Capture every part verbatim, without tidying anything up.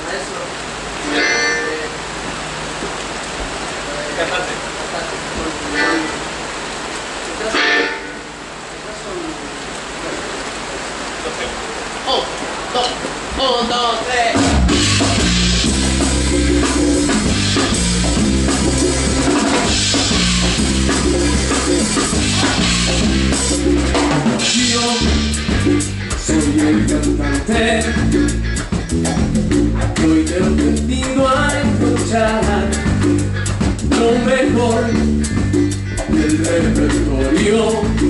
Cantante. Un, dos, un, dos, tres. Yo soy el cantante, hoy te he venido a escuchar lo mejor del repertorio.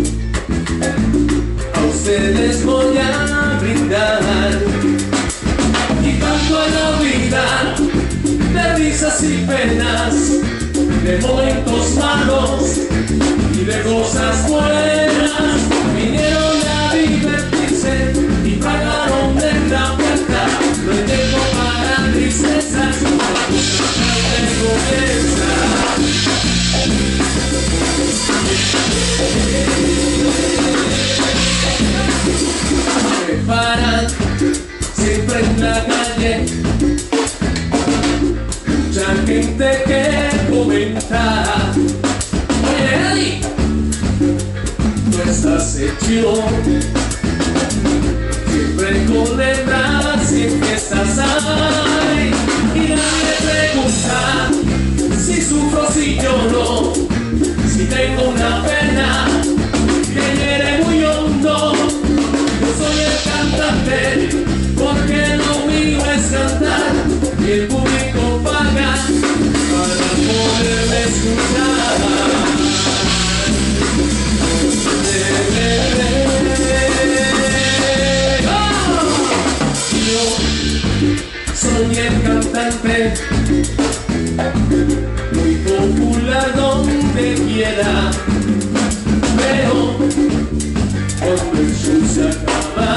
A ustedes voy a brindar y canto en la vida de risas y penas, de momentos malos y de cosas buenas. Vinieron a divertirse y pagaron de la puerta. No hay tiempo para tristezas, la música comienza. Me paran siempre en la calle, mucha gente que comenta: oye, Eddie, tú estás hecho siempre con letras y fiestas hay, y nadie pregunta si sufro, si lloro, si tengo una pena que hiere muy hondo. Yo soy el cantante porque lo mío es cantar y el público paga para poderme escuchar. Yo soy el cantante muy popular donde quiera, pero cuando el show se acaba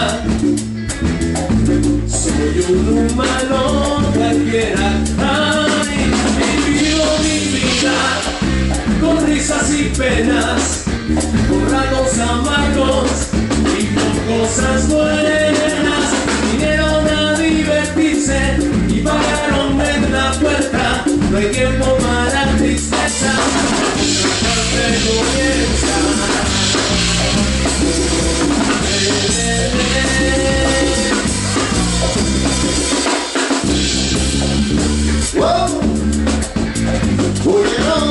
soy un humano cualquiera. Ay, vivo mi vida con risas y penas, con ratos amargos y con cosas buenas. Vinieron a divertirse y pagaron en la puerta. No hay tiempo para tristeza, la parte comienza. Wow. Oye, no.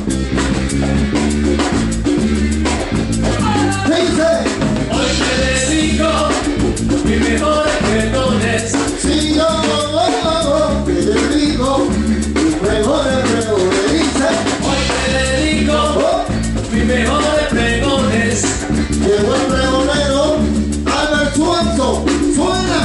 Dice, hoy te dedico mis mejores perdones. si yo te dedico mis mejores pregones. Dice, Hoy te dedico mis mejores pregones. llegó el pregonero Albert Suazo. Suena.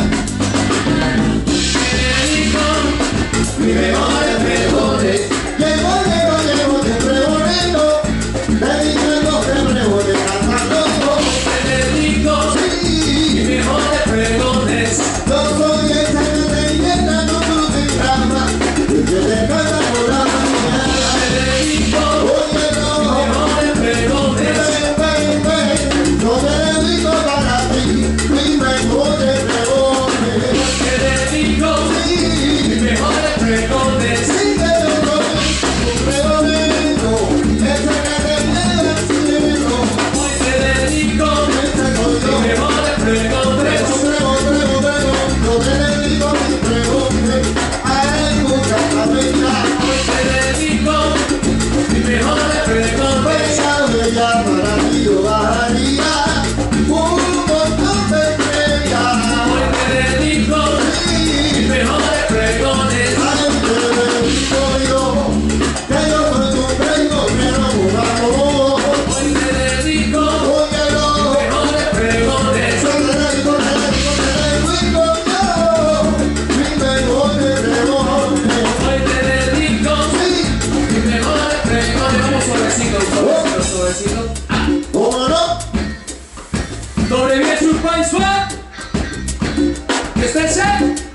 Te dedico mis mejores pregones. Llegó, llegó, llegó el pregonero dedicando de pregones cantando. Te dedico mis Sí, mejores pregones. yo soy esa que te llena con tu drama, que te canta por la mañana. Te dedico Oye, mis no. mejores pregones. Ven, ven, ven, yo te dedico para ti mis mejores pregones. Te dedico Sí, mis mejores pregones. sí que yo soy un pregonero, ese que te llena el cielo. Hoy te dedico Ese soy yo. mis mejores pregones. Prego, prego, prego, prego, yo te dedico mis pregones. Hay mucha cabeza, Hoy te dedico mis mejores pregones. bella, bella, para ti yo bajaría un montón de estrellas. Hoy te dedico mis mejores pregones. Ay, te dedico yo, que yo soy tu pregonero enamorado. Hoy te dedico Óyelo, mis mejores pregones. yo te dedico, te dedico, te dedico yo mis mejores pregones. Hoy te dedico Sí, mis mejores pregones. Vamos suavecito, suavecito, suavecito. ¿cómo no? Dobre wieczór Państwa! Jesteście?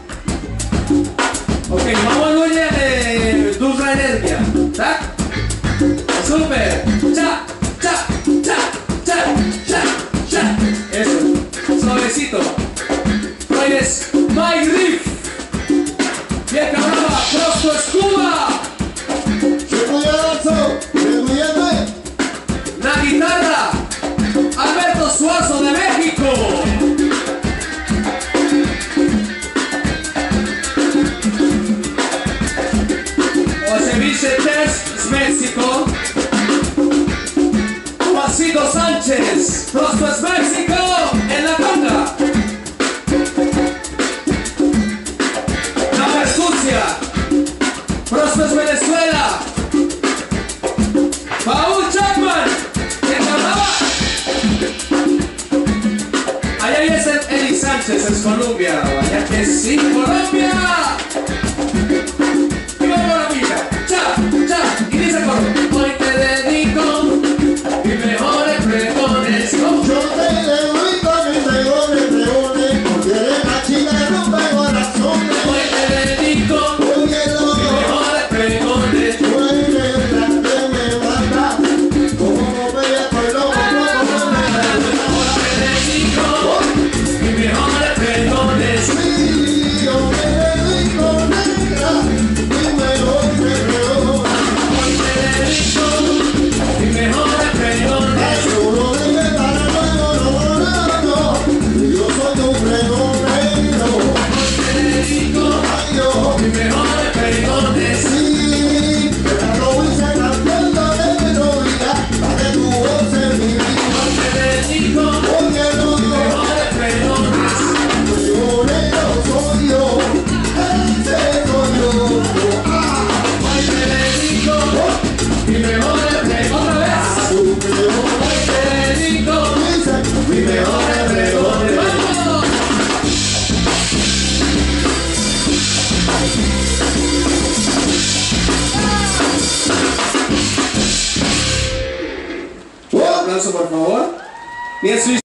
Okej, mała ludzie de duża energia, tak? Super! Cha, cha, cha, cha, cha, cha. Eso, suavecito. To jest My Riff. Esto es Cuba. La guitarra, Alberto Suazo de México. Oceviche Test es México. Juancito Sánchez, Rostro es México en la conga. La Percusia, Rostro es Venezuela. Paul Chapman, en Canadá. Allá es el Eli Sánchez, es Colombia. Vaya que sí, Colombia. Y vamos a la vida. Cha, cha, y dice coro. Hoy te dedico mis mejores pregones. Yo te dedico mis pregones, pregones, porque eres la chica que rompe corazones. Hoy te dedico mis mejores pregones. Tú eres la que me mata, como no peleas con loco, como me mata. Hoy te dedico mis mejores pregones. Sí, yo te dedico negra, mis mejores pregones. Hoy te dedico mis mejores pregones. Seguro de que para luego no, no, no, yo soy un pregón negro. Hoy te dedico Ay, yo, mis mejores pregones. sí, pero no hice cambiando de melodía, para que tu voz en mi vida. Hoy te dedico Oye, no, mis no, mejores pregones. pregón negro soy yo, ese soy yo. Ah, Hoy te dedico mis mejores pregones. Otra vez. tu pregón, Hoy te dedico dice, mi mis mejores pregones. ¡Vamos! Un aplauso, por favor. Bien,